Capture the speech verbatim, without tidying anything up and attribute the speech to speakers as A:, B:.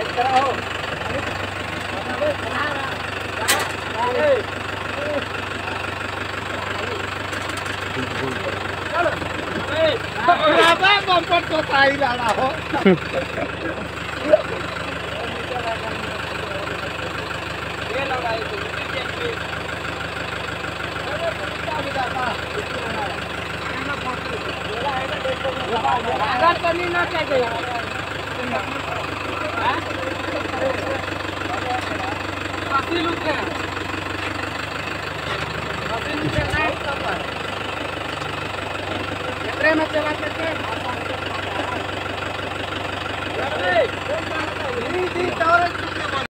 A: bumper तो ताई लाना हो ये लगाई अगर तो नहीं ना चाहिए काफी लोग हैं काफी लोग हैं ना सफर यात्रा में चला करके ये दी